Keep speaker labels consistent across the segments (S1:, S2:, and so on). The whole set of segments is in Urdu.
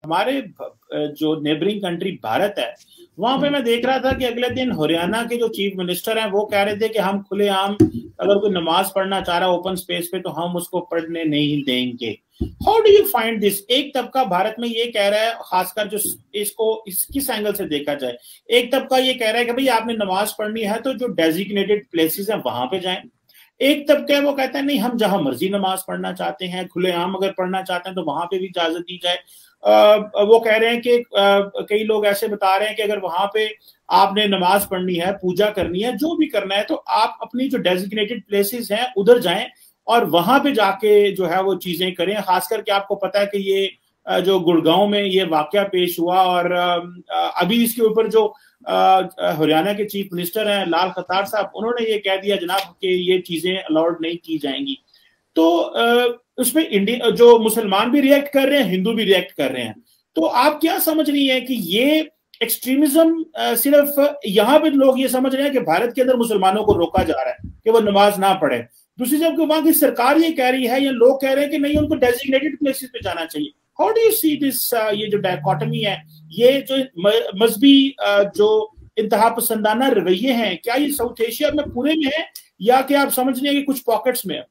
S1: ہمارے جو نیبرنگ کنٹری بھارت ہے وہاں پہ میں دیکھ رہا تھا کہ اگلے دن ہریانہ کے جو چیف منسٹر ہیں وہ کہہ رہے تھے کہ ہم کھلے عام اگر کوئی نماز پڑھنا چاہ رہا ہے اوپن سپیس پہ تو ہم اس کو پڑھنے نہیں دیں گے. How do you find this? ایک طبقہ بھارت میں یہ کہہ رہا ہے, خاص کر جو اس کو اس کس اینگل سے دیکھا جائے, ایک طبقہ یہ کہہ رہا ہے کہ بھئی آپ نے نماز پڑھنی ہے تو جو ڈیزیگنیٹڈ پلیسز ہیں وہاں پہ جائیں. ایک طبقہ ہے وہ کہتا ہے نہیں, ہم جہاں مرضی نماز پڑھنا چاہتے ہیں, کھلے عام اگر پڑھنا چاہتے ہیں تو وہاں پہ بھی اجازت دی جائے. وہ کہہ رہے ہیں کہ کئی لوگ ایسے بتا رہے ہیں کہ اگر وہاں پہ آپ نے نماز پڑھنی ہے, پوجا کرنی ہے, جو بھی کرنا ہے تو آپ اپنی جو ڈیزیگنیٹڈ پلیسز ہیں ادھر جائیں اور وہاں پہ جا کے جو ہے وہ چیزیں کریں. خاص کر کے آپ کو پتا ہے کہ یہ جو گڑگاؤں میں یہ واقعہ پیش ہوا اور ابھی اس کے اوپر جو ہریانہ کے چیف منسٹر ہیں لال خطار صاحب, انہوں نے یہ کہہ دیا جناب کہ یہ چیزیں الاؤڈ نہیں کی جائیں گی. تو اس میں انڈیا جو مسلمان بھی ریئیکٹ کر رہے ہیں, ہندو بھی ریئیکٹ کر رہے ہیں. تو آپ کیا سمجھ رہی ہیں کہ یہ ایکسٹریمزم صرف یہاں پہ لوگ یہ سمجھ رہے ہیں کہ بھارت کے اندر مسلمانوں کو روکا جا رہا ہے کہ وہ نماز نہ پڑھے, دوسری جب کہ وہاں کی سرکار یہ کہہ رہی ہے یا لوگ کہہ رہے ہیں کہ نہیں ان کو ڈیزیگنیٹڈ پلیسز پہ جانا چاہیے. How do you see this? یہ جو ڈائیکاٹمی ہے, یہ جو مذہبی جو انتہا پسندانہ رویے ہیں, کیا یہ ساؤتھ ایشیا میں پورے میں ہے یا کہ آپ سمجھ رہے ہیں کہ کچھ پاکٹس میں ہے؟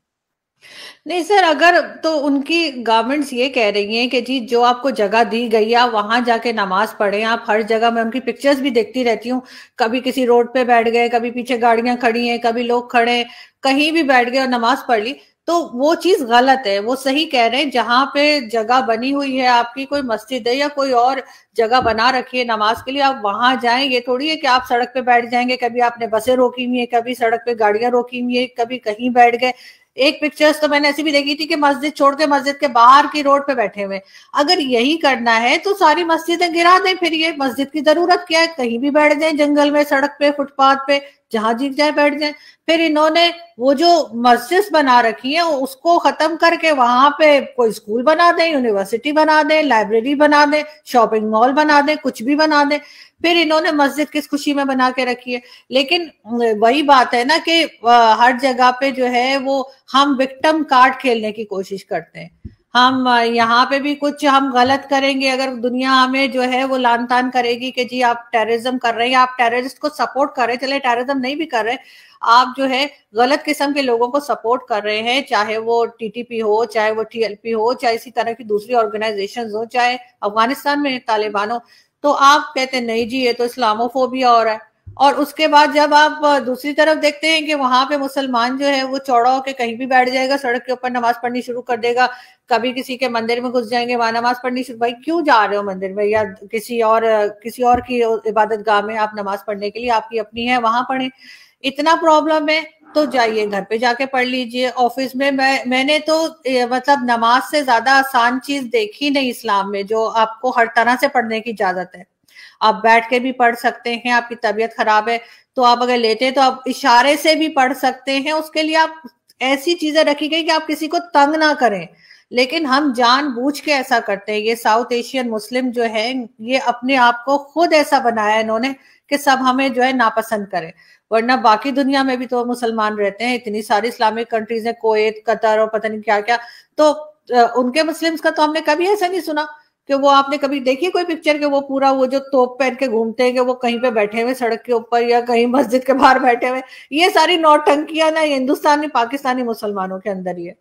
S2: نہیں سر, اگر تو ان کی گورنمنٹس یہ کہہ رہی ہیں کہ جی جو آپ کو جگہ دی گئی ہے وہاں جا کے نماز پڑھیں. آپ ہر جگہ, میں ان کی پکچرز بھی دیکھتی رہتی ہوں, کبھی کسی روڈ پہ بیٹھ گئے, کبھی پیچھے گاڑیاں کھڑی ہیں, کبھی لوگ کھڑے ہیں, کہیں بھی بیٹھ گئے اور نماز پڑھ لی. تو وہ چیز غلط ہے. وہ صحیح کہہ رہے ہیں, جہاں پہ جگہ بنی ہوئی ہے, آپ کی کوئی مسجد ہے یا کوئی اور جگہ بنا رکھی ہے نماز کے لیے, آپ وہاں جائیں. یہ تھوڑی ہے کہ آپ سڑک پہ بیٹھ جائیں گے. کبھی آپ نے بسیں روکی ہوئی ہیں, کبھی سڑک پہ گاڑیاں روکی ہوئی ہیں, کبھی کہیں بیٹھ گئے. ایک پکچرز تو میں نے ایسی بھی دیکھی تھی کہ مسجد چھوڑ کے مسجد کے باہر کی روڈ پہ بیٹھے ہوئے. اگر یہی کرنا ہے تو ساری مسجدیں گرا دیں. پھر یہ مسجد کی ضرورت کیا ہے؟ کہیں بھی بیٹھ جائیں, جنگل میں, سڑک پہ, فٹ پاتھ پہ, جہاں جیت جائے بیٹھ جائیں. پھر انہوں نے وہ جو مسجد بنا رکھی ہیں اس کو ختم کر کے وہاں پہ کوئی اسکول بنا دیں, یونیورسٹی بنا دیں, لائبریری بنا دیں, شاپنگ مال بنا دیں, کچھ بھی بنا دیں. پھر انہوں نے مسجد کس خوشی میں بنا کے رکھی ہے. لیکن وہی بات ہے نا کہ ہر جگہ پہ جو ہے وہ ہم وکٹم کارڈ کھیلنے کی کوشش کرتے ہیں. ہم یہاں پہ بھی کچھ ہم غلط کریں گے, اگر دنیا ہمیں جو ہے وہ لان تان کرے گی کہ جی آپ ٹیررزم کر رہے ہیں, آپ ٹیررسٹ کو سپورٹ کر رہے ہیں. چلے ٹیررزم نہیں بھی کر رہے, آپ جو ہے غلط قسم کے لوگوں کو سپورٹ کر رہے ہیں, چاہے وہ ٹی ٹی پی ہو, چاہے وہ ٹی ایل پی ہو, چاہے اسی طرح کی دوسری آرگنائزیشنز ہو, چاہے افغانستان میں طالبان ہو. تو آپ کہتے ہیں نہیں جی یہ تو اسلامو فوبیا ہو رہا ہے. اور اس کے بعد جب آپ دوسری طرف دیکھتے ہیں کہ وہاں پہ مسلمان جو ہے وہ چوڑا ہو کے کہیں بھی بیٹھ جائے گا, سڑک کے اوپر نماز پڑھنی شروع کر دے گا. کبھی کسی کے مندر میں گھس جائیں گے, وہاں نماز پڑھنی شروع. بھائی کیوں جا رہے ہو مندر میں یا کسی اور کی عبادت گاہ میں آپ نماز پڑھنے کے لیے؟ آپ کی اپنی ہے, وہاں پڑھیں. اتنا پرابلم ہے تو جائیے گھر پہ جا کے پڑھ لیجئے. آفس میں نے تو مطلب نماز سے زیادہ آسان چیز دیکھی نہیں اسلام میں, جو آپ کو ہر طرح سے پڑھنے کی اجازت ہے. آپ بیٹھ کے بھی پڑھ سکتے ہیں, آپ کی طبیعت خراب ہے تو آپ اگر لیتے تو آپ اشارے سے بھی پڑھ سکتے ہیں. اس کے لیے آپ ایسی چیزیں رکھی گئی کہ آپ کسی کو تنگ نہ کریں. لیکن ہم جان بوجھ کے ایسا کرتے ہیں. یہ ساؤتھ ایشین مسلم جو ہے یہ اپنے آپ کو خود ایسا بنایا انہوں نے کہ سب ہمیں جو ہے ناپسند کرے. ورنہ باقی دنیا میں بھی تو مسلمان رہتے ہیں, اتنی ساری اسلامک کنٹریز ہیں, کویت, قطر اور پتہ نہیں کیا کیا. تو ان کے مسلمز کا تو ہم نے کبھی ایسا نہیں سنا کہ وہ, آپ نے کبھی دیکھی کوئی پکچر کہ وہ پورا وہ جو توپ پہن کے گھومتے ہیں کہ وہ کہیں پہ بیٹھے ہوئے سڑک کے اوپر یا کہیں مسجد کے باہر بیٹھے ہوئے. یہ ساری نوٹنکیاں نا ہندوستانی پاکستانی مسلمانوں کے اندر ہی ہے.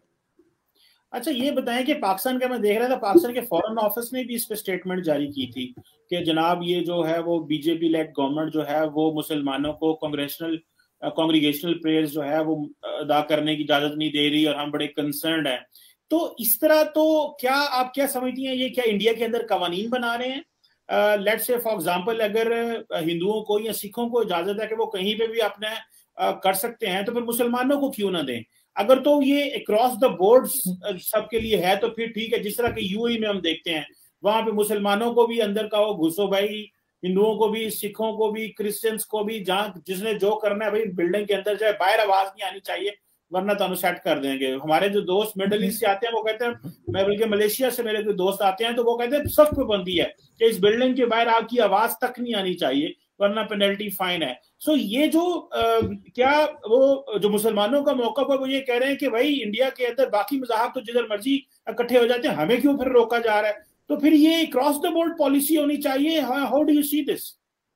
S1: اچھا یہ بتائیں کہ پاکستان کا میں دیکھ رہا تھا, پاکستان کے فورن آفس نے بھی اس پہ اسٹیٹمنٹ جاری کی تھی کہ جناب یہ جو ہے وہ B J P led government جو ہے وہ مسلمانوں کو کانگریگیشنل پریئرز جو ہے وہ ادا کرنے کی اجازت نہیں دے رہی اور ہم بڑے کنسرنڈ ہیں. تو اس طرح تو کیا آپ کیا سمجھتی ہیں, یہ کیا انڈیا کے اندر قوانین بنا رہے ہیں؟ لیٹس سے فار ایگزامپل اگر ہندوؤں کو یا سکھوں کو اجازت ہے کہ وہ کہیں پہ بھی اپنا کر سکتے ہیں تو پھر مسلمانوں کو کیوں نہ دیں؟ اگر تو یہ اکراس دا بورڈ سب کے لیے ہے تو پھر ٹھیک ہے, جس طرح کہ یو اے میں ہم دیکھتے ہیں وہاں پہ مسلمانوں کو بھی اندر کا وہ گھسو بھائی, ہندوؤں کو بھی, سکھوں کو بھی, کرسچنس کو بھی, جہاں جس نے جو کرنا ہے بھائی بلڈنگ کے اندر جائے, باہر آواز نہیں آنی چاہیے ورنہ تو ہم سیٹ کر دیں گے. ہمارے جو دوست مڈل ایسٹ سے آتے ہیں وہ کہتے ہیں, میں بلکہ ملیشیا سے میرے کوئی دوست آتے ہیں تو وہ کہتے ہیں سخت پابندی ہے کہ اس بلڈنگ کے باہر آپ کی آواز تک نہیں آنی چاہیے ورنہ پینلٹی فائن ہے. سو یہ جو کیا وہ جو مسلمانوں کا موقف ہے وہ یہ کہہ رہے ہیں کہ بھائی انڈیا کے اندر باقی مذاہب تو جدھر مرضی اکٹھے ہو جاتے ہیں, ہمیں کیوں پھر روکا جا رہا ہے؟ तो फिर ये क्रॉस द बोर्ड पॉलिसी होनी चाहिए. How do you see this?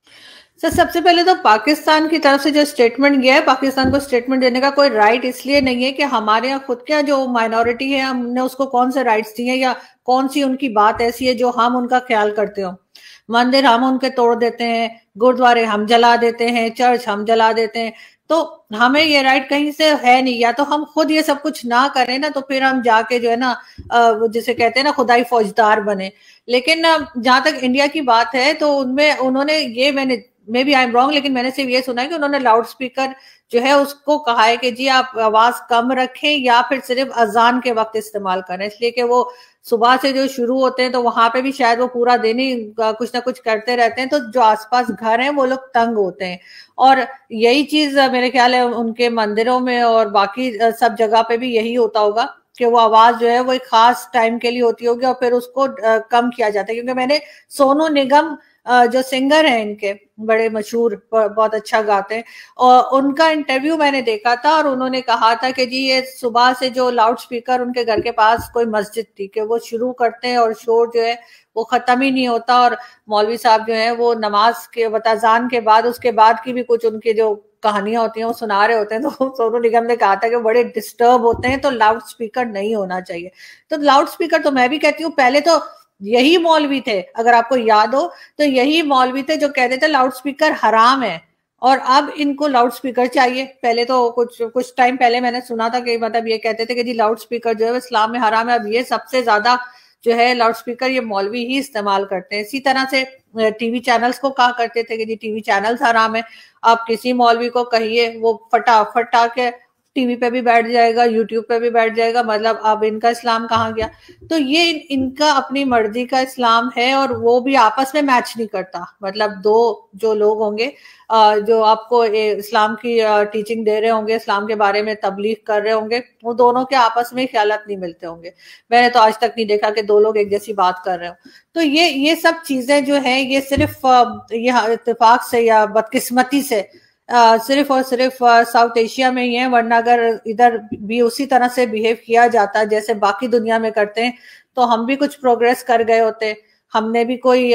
S2: Sir सबसे पहले तो पाकिस्तान की तरफ से जो स्टेटमेंट गया है, पाकिस्तान को स्टेटमेंट देने का कोई राइट इसलिए नहीं है कि हमारे यहाँ खुद का जो माइनॉरिटी है हमने उसको कौन से राइट्स दिए या कौन सी उनकी बात ऐसी है जो हम उनका ख्याल करते हो. मंदिर हम उनके तोड़ देते हैं, गुरुद्वारे हम जला देते हैं, चर्च हम जला देते हैं, तो हमें ये राइट कहीं से है नहीं. या तो हम खुद ये सब कुछ ना करें ना, तो फिर हम जाके जो है ना जिसे कहते हैं ना खुदाई फौजदार बने. लेकिन जहां तक इंडिया की बात है तो उनमें उन्होंने ये, मैंने maybe I am wrong, लेकिन मैंने सिर्फ ये सुना है कि उन्होंने लाउड स्पीकर जो है उसको कहा है कि जी आप आवाज कम रखें या फिर सिर्फ अजान के वक्त इस्तेमाल करें, इसलिए कि वो सुबह से जो शुरू होते हैं तो वहां पे भी शायद वो पूरा दिन ही कुछ ना कुछ करते रहते हैं, तो जो आसपास घर हैं वो लोग तंग होते हैं. और यही चीज मेरे ख्याल है उनके मंदिरों में और बाकी सब जगह पे भी यही होता होगा कि वो आवाज जो है वो एक खास टाइम के लिए होती होगी और फिर उसको कम किया जाता है. क्योंकि मैंने सोनू निगम जो सिंगर हैं इनके बड़े मशहूर, बहुत अच्छा गाते हैं, और उनका इंटरव्यू मैंने देखा था और उन्होंने कहा था कि जी ये सुबह से जो लाउड स्पीकर उनके घर के पास कोई मस्जिद थी कि वो शुरू करते हैं और शोर जो है वो खत्म ही नहीं होता, और मौलवी साहब जो है वो नमाज के वताजान के बाद उसके बाद की भी कुछ उनकी जो कहानियां होती हैं वो सुना रहे होते हैं. तो सोनू निगम ने कहा था कि बड़े डिस्टर्ब होते हैं, तो लाउड स्पीकर नहीं होना चाहिए. तो लाउड स्पीकर तो मैं भी कहती हूँ पहले तो यही मौलवी थे, अगर आपको याद हो तो यही मौलवी थे जो कहते थे लाउड स्पीकर हराम है, और अब इनको लाउड स्पीकर चाहिए. पहले तो कुछ टाइम पहले मैंने सुना था कि मतलब ये कहते थे कि जी लाउड स्पीकर जो है इस्लाम में हराम है. अब ये सबसे ज्यादा जो है लाउड स्पीकर ये मौलवी ही इस्तेमाल करते हैं. इसी तरह से टीवी चैनल्स को कहा करते थे कि जी टीवी चैनल्स हराम है. आप किसी मौलवी को कहिए वो फटाफट आके टीवी पे भी बैठ जाएगा, यूट्यूब पे भी बैठ जाएगा. मतलब अब इनका इस्लाम कहाँ गया? तो ये इनका अपनी मर्जी का इस्लाम है और वो भी आपस में मैच नहीं करता. मतलब दो जो लोग होंगे जो आपको इस्लाम की टीचिंग दे रहे होंगे, इस्लाम के बारे में तबलीग कर रहे होंगे, वो दोनों के आपस में ख्यालात नहीं मिलते होंगे. मैंने तो आज तक नहीं देखा कि दो लोग एक जैसी बात कर रहे हो. तो ये सब चीजें जो है ये सिर्फ ये इत्तेफाक से या बदकिस्मती से सिर्फ और सिर्फ साउथ एशिया में ही है, वरना अगर इधर भी उसी तरह से बिहेव किया जाता जैसे बाकी दुनिया में करते हैं तो हम भी कुछ प्रोग्रेस कर गए होते. हमने भी कोई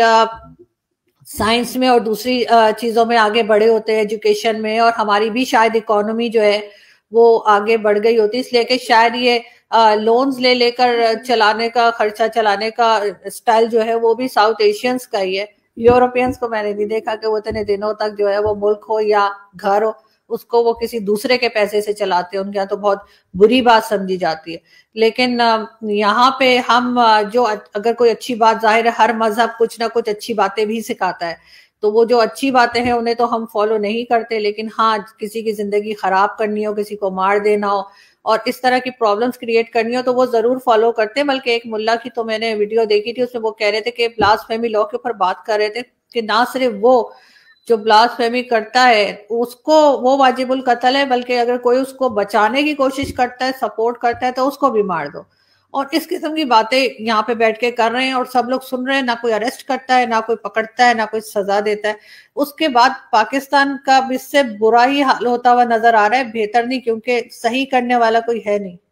S2: साइंस में और दूसरी चीजों में आगे बढ़े होते, एजुकेशन में, और हमारी भी शायद इकोनॉमी जो है वो आगे बढ़ गई होती. इसलिए कि शायद ये लोन्स ले लेकर चलाने का, खर्चा चलाने का स्टाइल जो है वो भी साउथ एशियंस का ही है. यूरोपियंस को मैंने नहीं देखा कि वो इतने दिनों तक जो है वो मुल्क हो या घर हो उसको वो किसी दूसरे के पैसे से चलाते हैं. उनके यहाँ तो बहुत बुरी बात समझी जाती है. लेकिन यहाँ पे हम जो अगर कोई अच्छी बात, जाहिर है हर मजहब कुछ ना कुछ अच्छी बातें भी सिखाता है, तो वो जो अच्छी बातें हैं उन्हें तो हम फॉलो नहीं करते. लेकिन हाँ, किसी की जिंदगी खराब करनी हो, किसी को मार देना हो और इस तरह की प्रॉब्लम्स क्रिएट करनी हो तो वो जरूर फॉलो करते हैं. बल्कि एक मुल्ला की तो मैंने वीडियो देखी थी, उसमें वो कह रहे थे कि ब्लास्फेमी लॉ के ऊपर बात कर रहे थे कि ना सिर्फ वो जो ब्लास्फेमी करता है उसको वो वाजिबुल कत्ल है, बल्कि अगर कोई उसको बचाने की कोशिश करता है, सपोर्ट करता है, तो उसको भी मार दो. और इस किस्म की बातें यहाँ पे बैठ के कर रहे हैं और सब लोग सुन रहे हैं. ना कोई अरेस्ट करता है, ना कोई पकड़ता है, ना कोई सजा देता है. उसके बाद पाकिस्तान का इससे बुरा ही हाल होता हुआ नजर आ रहा है, बेहतर नहीं, क्योंकि सही करने वाला कोई है नहीं.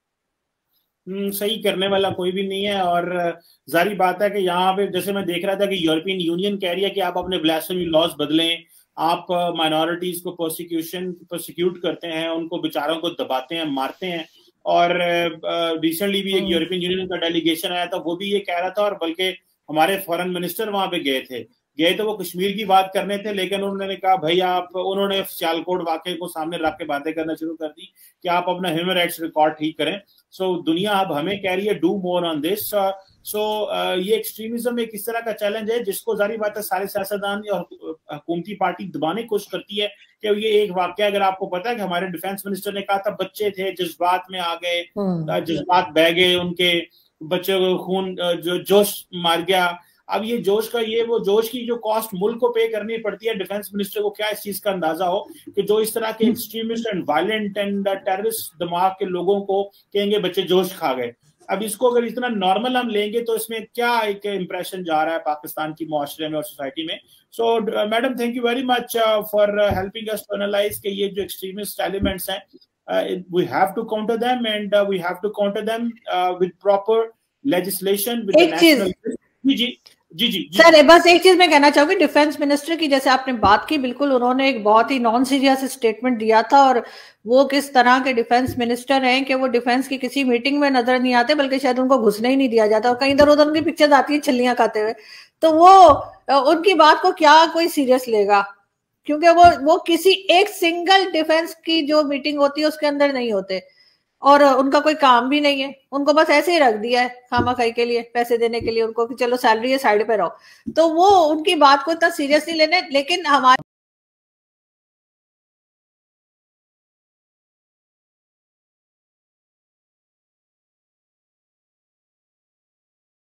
S1: सही करने वाला कोई भी नहीं है. और जारी बात है कि यहाँ पे जैसे मैं देख रहा था कि यूरोपियन यूनियन कह रही है कि आप अपने ब्लास्फेमी लॉज बदलें, आप माइनॉरिटीज को प्रोसिक्यूट करते हैं, उनको बेचारों को दबाते हैं, मारते हैं. और रिसेंटली भी एक यूरोपियन यूनियन का डेलीगेशन आया था, वो भी ये कह रहा था. और बल्कि हमारे फॉरेन मिनिस्टर वहां पे गए तो वो कश्मीर की बात करने थे, लेकिन उन्होंने कहा भाई उन्होंने सियालकोट वाकये को सामने रख के बातें करना शुरू कर दी कि आप अपना ह्यूमन राइट्स रिकॉर्ड ठीक करें. सो दुनिया अब हमें कह रही है do more on this. So ये एक्सट्रीमिज्म एक इस तरह का चैलेंज है जिसको जारी बात है सारे सियासतदान और हुकूमती पार्टी दबाने की कोशिश करती है. कि ये एक वाकया अगर आपको पता है कि हमारे डिफेंस मिनिस्टर ने कहा था बच्चे थे जज्बात में आ गए, जज्बात बह गए, उनके बच्चों को खून जो जोश मार गया. अब ये जोश की जो कॉस्ट मुल्क को पे करनी पड़ती है, डिफेंस मिनिस्टर को क्या इस चीज का अंदाजा हो कि जो इस तरह के extremist and violent and terrorist दिमाग के लोगों को कहेंगे बच्चे जोश खा गए. अब इसको अगर इतना नॉर्मल हम लेंगे तो इसमें क्या एक इंप्रेशन जा रहा है पाकिस्तान की मुआशरे में और सोसाइटी में. So madam, thank you very much for helping us to analyse कि ये जो एक्सट्रीमिस्ट एलिमेंट्स हैं, we have to counter them and we have to counter them with proper legislation, with the national जी
S2: سر بس ایک چیز میں کہنا چاہوں گی ڈیفینس منسٹر کی، جیسے آپ نے بات کی، بالکل انہوں نے ایک بہت ہی نان سیریس اسٹیٹمنٹ دیا تھا، اور وہ کس طرح کے ڈیفینس منسٹر ہیں کہ وہ ڈیفینس کی کسی میٹنگ میں نظر نہیں آتے، بلکہ شاید ان کو گھسنے ہی نہیں دیا جاتا، اور کہیں ادھر ادھر ان کی پکچر آتی ہیں چھلیاں کھاتے ہوئے، تو وہ ان کی بات کو کیا کوئی سیریس لے گا، کیونکہ وہ کسی ایک سنگل ڈیفینس کی جو میٹنگ ہوتی ہے اس کے اندر نہیں ہوتے، اور ان کا کوئی کام بھی نہیں ہے، ان کو بس ایسے ہی رکھ دیا ہے خامہ خائی کے لیے، پیسے دینے کے لیے ان کو کہ چلو سیلری ہے سائڈ پہ رہو، تو وہ ان کی بات کو اتنا سیریس نہیں لینے، لیکن ہمارے